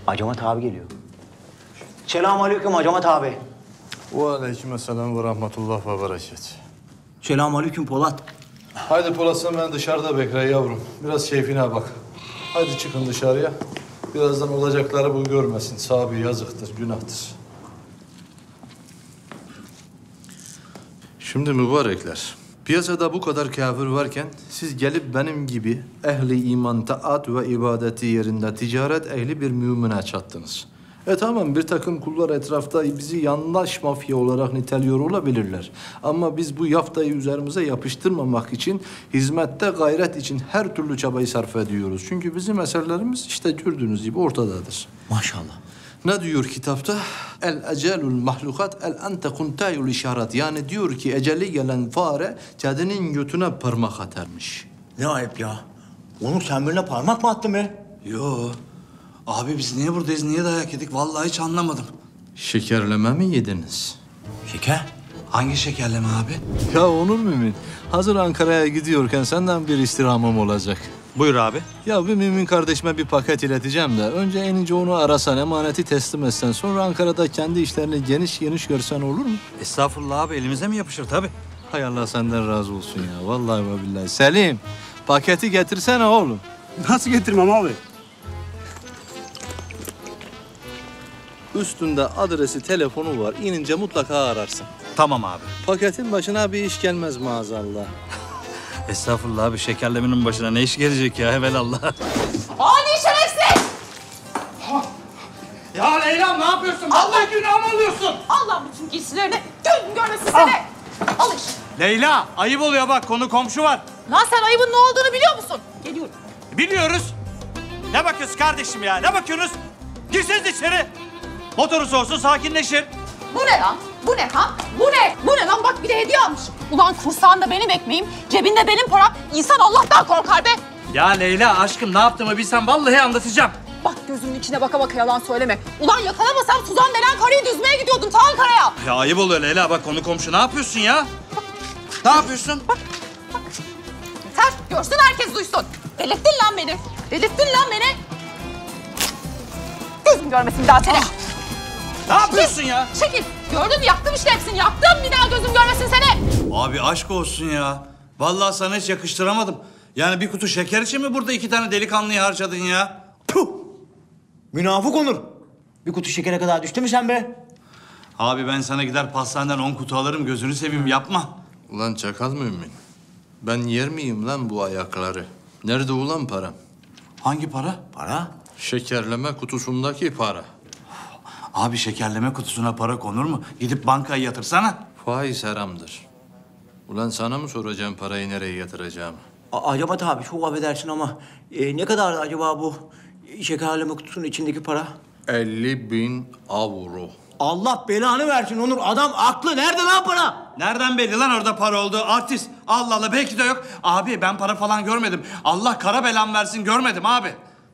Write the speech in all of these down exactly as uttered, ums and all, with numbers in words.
Acamat abi geliyor. Selamünaleyküm Acamat abi. Ve aleykümselam ve rahmetullah ve berekat. Selamünaleyküm Polat. Haydi Polat sen beni dışarıda bekle yavrum. Biraz keyfine bak. Haydi çıkın dışarıya. Birazdan olacakları bu görmesin. Sahibi yazıktır, günahtır. Şimdi mübarekler. Piyasada bu kadar kafir varken siz gelip benim gibi ehli iman, taat ve ibadeti yerinde ticaret ehli bir mümine çattınız. E tamam bir takım kullar etrafta bizi yandaş mafya olarak niteliyor olabilirler. Ama biz bu yaftayı üzerimize yapıştırmamak için hizmette gayret için her türlü çabayı sarf ediyoruz. Çünkü bizim eserlerimiz işte gördüğünüz gibi ortadadır. Maşallah. Ne diyor kitapta? El ecelul mahlukat el ente kuntayul işaret. Yani diyor ki eceli gelen fare kedinin götüne parmak atarmış. Ne ayıp ya. Onur sen birine parmak mı attın be? Yo. Abi biz niye buradayız, niye dayak yedik? Vallahi hiç anlamadım. Şekerleme mi yediniz? Şeker. Hangi şekerleme abi? Ya Onur Mümin, hazır Ankara'ya gidiyorken senden bir istirhamım olacak. Buyur abi. Ya bir Mümin kardeşime bir paket ileteceğim de önce en önce onu arasan, emaneti teslim etsen, sonra Ankara'da kendi işlerini geniş geniş görsen olur mu? Estağfurullah abi, elimize mi yapışır tabii. Hay Allah senden razı olsun ya, vallahi ve billahi. Selim, paketi getirsene oğlum. Nasıl getirmem abi? Üstünde adresi, telefonu var. İnince mutlaka ararsın. Tamam abi. Paketin başına bir iş gelmez maazallah. Estağfurullah abi, şekerlemenin başına ne iş gelecek ya evelallah. Ani şerefsiz! Ya Leyla ne yapıyorsun? Allah günahımı alıyorsun. Allah bütün giysilerini gözüm görmesin seni. Al işte. Leyla ayıp oluyor bak, konu komşu var. Lan sen ayıbın ne olduğunu biliyor musun? Geliyorum. Biliyoruz. Ne bakıyorsun kardeşim ya? Ne bakıyorsunuz? Girseniz içeri. Motoru soğusun, sakinleşir. Bu ne lan? Bu ne ha? Bu ne? Bu ne lan? Bak bir de hediye almış. Ulan kursağında benim ekmeğim, cebinde benim param. İnsan Allah'tan korkar be. Ya Leyla aşkım ne yaptığımı bilsen vallahi anlatacağım. Bak gözümün içine baka baka yalan söyleme. Ulan yakalamasam Suzan denen karıyı düzmeye gidiyordum ta Ankara'ya. Ya ayıp oluyor Leyla, bak konu komşu. Ne yapıyorsun ya? Ne yapıyorsun? Yeter, görsün herkes duysun. Delirttin lan beni. Delirttin lan beni. Gözüm görmesin bir daha seni. Ne yapıyorsun ya? Çekil. Gördün mü? Yaktım işte hepsini. Yaktım. Bir daha gözüm görmesin seni. Abi aşk olsun ya. Vallahi sana hiç yakıştıramadım. Yani bir kutu şeker için mi burada iki tane delikanlıyı harcadın ya? Puh! Münafık Onur. Bir kutu şekere kadar düştü mü sen be? Abi ben sana gider pastaneden on kutu alırım, gözünü seveyim yapma. Ulan çakal Mümin. Ben yer miyim lan bu ayakları? Nerede ulan param? Hangi para? Para? Şekerleme kutusundaki para. Abi şekerleme kutusuna para konur mu? Gidip bankaya yatırsana. Faiz haramdır. Ulan sana mı soracağım parayı nereye yatıracağımı? A- Acamat abi çok affedersin ama e, ne kadar acaba bu şekerleme kutusunun içindeki para? elli bin avro. Allah belanı versin Onur. Adam aklı. Nerede lan para? Nereden belli lan orada para oldu? Artist. Allah Allah, belki de yok. Abi ben para falan görmedim. Allah kara belamı versin, görmedim abi.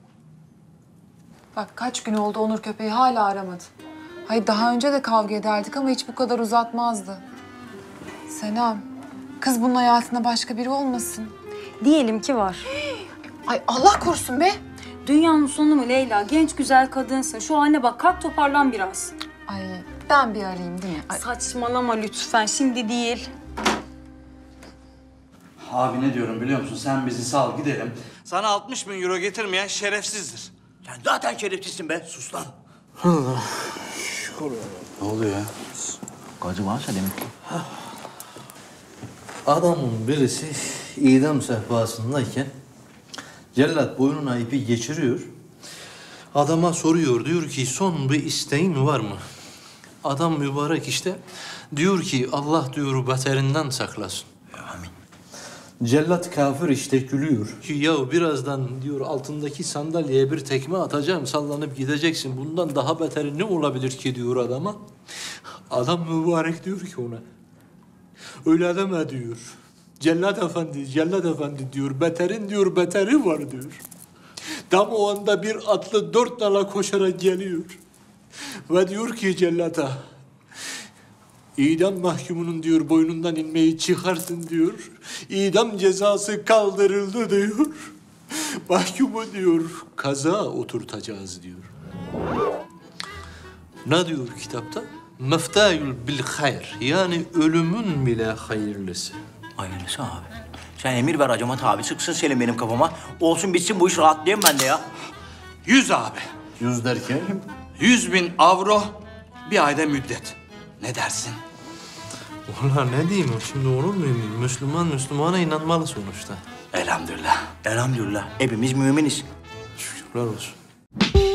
Bak kaç gün oldu Onur köpeği hala aramadı. Hayır daha önce de kavga ederdik ama hiç bu kadar uzatmazdı. Senem, kız bunun hayatında başka biri olmasın. Diyelim ki var. Ay Allah korusun be. Dünyanın sonu mu Leyla? Genç güzel kadınsın. Şu haline bak, kalk toparlan biraz. Ay ben bir arayayım değil mi? Ay, Saçmalama lütfen, şimdi değil. Abi ne diyorum biliyor musun? Sen bizi sal gidelim. Sana altmış bin euro getirmeyen şerefsizdir. Sen zaten şerefsizsin be. Sus lan. Ne oluyor ya? Gazı varsa demek ki. Adamın birisi idam sehpasındayken cellat boynuna ipi geçiriyor. Adama soruyor, diyor ki son bir isteğin var mı? Adam mübarek işte diyor ki Allah diyor beterinden saklasın. Amin. Cellat kafir işte gülüyor. Ki ya birazdan diyor altındaki sandalyeye bir tekme atacağım, sallanıp gideceksin. Bundan daha beteri ne olabilir ki diyor adama. Adam mübarek diyor ki ona. Öyle deme diyor. Cellat efendi, cellat efendi diyor. Beterin diyor, beteri var diyor. Tam o anda bir atlı dört nala koşarak geliyor. Ve diyor ki cellata, İdam mahkumunun diyor boynundan inmeyi çıkarsın diyor. İdam cezası kaldırıldı diyor. Mahkumu diyor kaza oturtacağız diyor. Ne diyor kitapta? Meftayül bil hayr. Yani ölümün bile hayırlısı. Hayırlısı abi. Sen emir ver Acamat abi. Sıksın Selim benim kafama. Olsun bitsin bu iş, rahatlayayım ben de ya. Yüz abi. Yüz derken? Yüz bin avro bir ayda müddet. Ne dersin? Vallahi ne diyeyim şimdi olur muyum? Müslüman Müslümana inanmalı sonuçta. Elhamdülillah. Elhamdülillah. Hepimiz müminiz. Şükürler olsun.